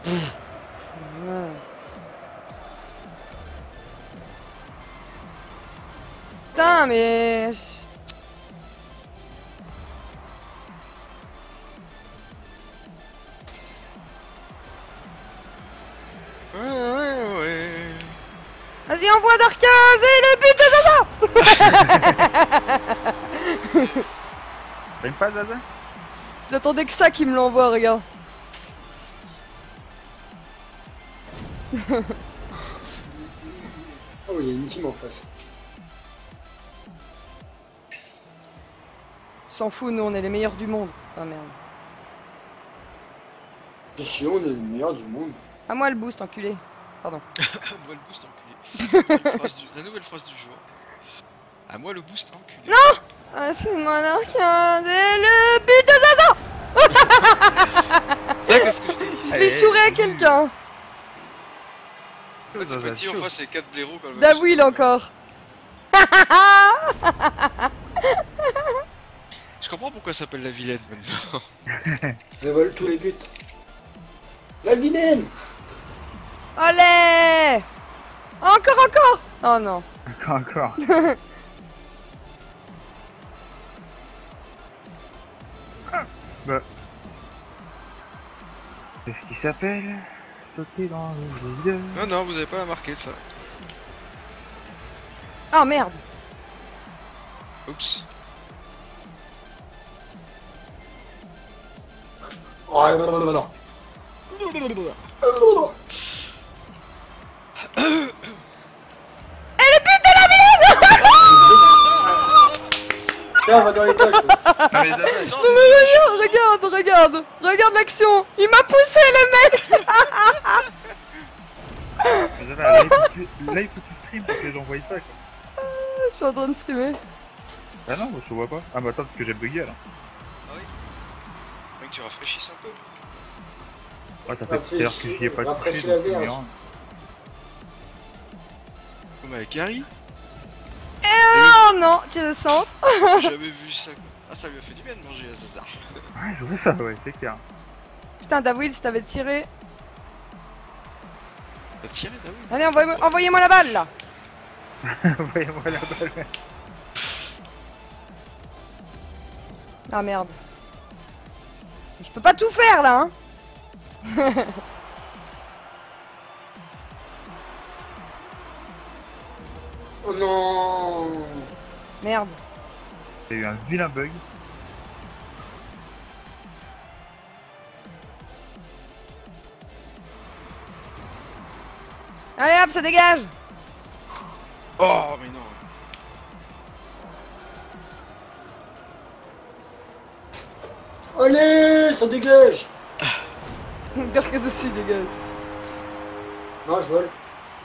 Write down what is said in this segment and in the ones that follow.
Ouais. Putain, mais... Ouais. Vas-y, envoie Darkaz et le but de Zaza. T'aimes pas Zaza? J'attendais que ça qu'il me l'envoie, regarde. Oh, il y a une team en face. S'en fout, nous on est les meilleurs du monde. Ah merde. Bien sûr, on est le meilleur du monde. À moi le boost, enculé. Pardon. À moi le boost enculé. La nouvelle phrase du jour. À moi le boost enculé. Non. Ah, c'est moi Darkaz et le but de Zaza. Qu'est-ce que je t'ai dit? Je l'ai chouré à quelqu'un. C'est petit en face, c'est 4 blaireaux quand même. Dawill encore. Je comprends pourquoi ça s'appelle la vilaine maintenant. Elle vole tous les buts. La vilaine. Allez. Encore. Oh non. Encore. Bah. Qu'est-ce qui s'appelle sauter dans le vide? Non, non, vous avez pas la marqué ça. Oh merde. Oups. Oh non, non. Et le but de la vilaine. Tiens, on va dans les cages. Ah, mais Zaza, Regarde l'action. Il m'a poussé le mec. Zaza, là, il faut que tu stream parce que j'envoie ça quoi. Je suis en train de streamer. Ah non, moi je te vois pas. Ah bah attends, parce que j'ai bugué alors. Ah oui. Faut que tu rafraîchisses un peu. Ah, ça fait tout à l'heure que j'y ai pas touché. Rafraîchis la donc c'est verge. bien. Comme avec Harry. Oh non, tu le sens. J'ai jamais vu ça. Ah, ça lui a fait du bien de manger à Zaza. Ouais, je vois ça, ouais, c'est clair. Putain, Dawill, si t'avais tiré. T'as tiré, t'as vu? Allez, envoyez-moi la balle là. Voyez-moi la balle. Ah merde. Je peux pas tout faire là, hein. Oh non. Merde. Il y a eu un vilain bug. Allez hop, ça dégage. Oh, mais non. Allez, ça dégage. Darkaz aussi dégage. Non, je vole.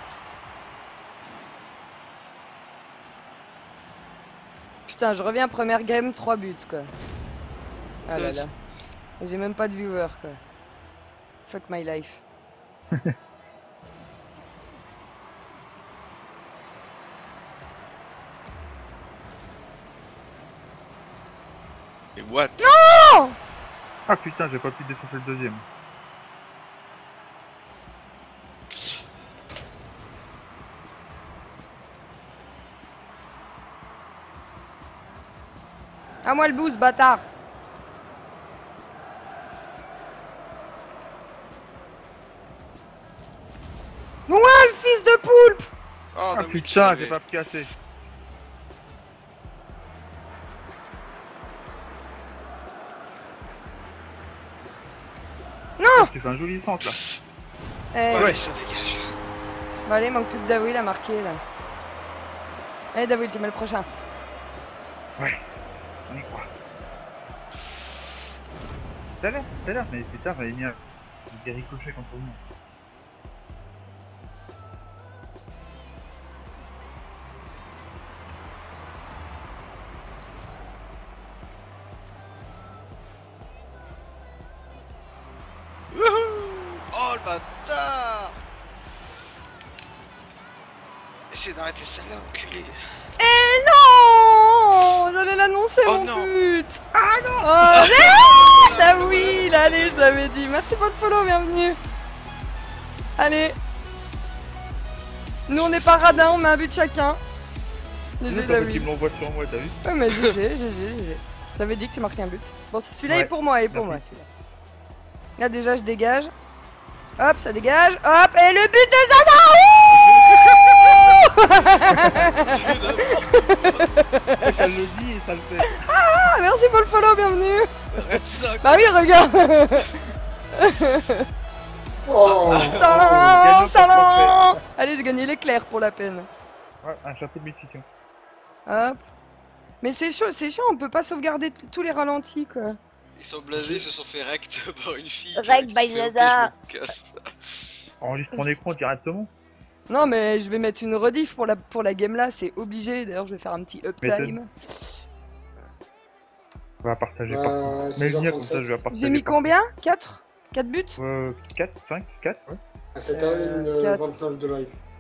Putain, je reviens première game, 3 buts quoi. Ah là Yes. là. J'ai même pas de viewer quoi. Fuck my life. Et what? Non. Ah putain, j'ai pas pu défoncer le deuxième. À moi le boost, bâtard. Ouais, le fils de poulpe. Oh, Ah Dawill, putain, tu j'ai pas pu assez. Non. Tu fais un joli centre là. Eh, Ouais, ça dégage. Bon, allez, manque tout de Dawill à marquer là. Allez Dawill, tu mets le prochain. Ouais, on y croit. Tout à l'heure, mais putain, j'avais mis des ricochets contre le monde. Wouhou! Oh, le bâtard! Essaye d'arrêter celle-là, enculé. Eh non. J'allais l'annoncer Oh mon non. but. Ah non. Oh, Dawill, allez, je l'avais dit. Merci pour le follow, bienvenue. Allez. Nous on n'est pas radin, on met un but chacun. GG T'as la qui me l'envoie sur moi, t'as vu? Ouais mais GG. J'avais dit que tu marquais un but. Bon celui-là Ouais, est pour moi, il est pour moi. merci. Celui-là. Là déjà je dégage. Hop, ça dégage. Hop, et le but de Zaza. Elle le dit et ça le fait. Ah, merci pour le follow, bienvenue. Arrête ça. Bah oui, regarde. Oh Talent, gagnant talent. Allez, j'ai gagné l'éclair pour la peine. Ouais, un chapeau de mexicain. Hop. Mais c'est chaud, on peut pas sauvegarder tous les ralentis quoi. Ils sont blasés, ils se sont fait rect par une fille. Rect qui by fait, ok, Zaza. je me casse. Enregistre en écran directement. Non mais je vais mettre une rediff pour la game là, c'est obligé. D'ailleurs, je vais faire un petit uptime. On va partager par Bah, contre. Mais viens comme ça, 6h37. je vais partager. J'ai mis combien 4 4 buts 4, 5, 4, ouais. À 7h, quatre. 29 de live.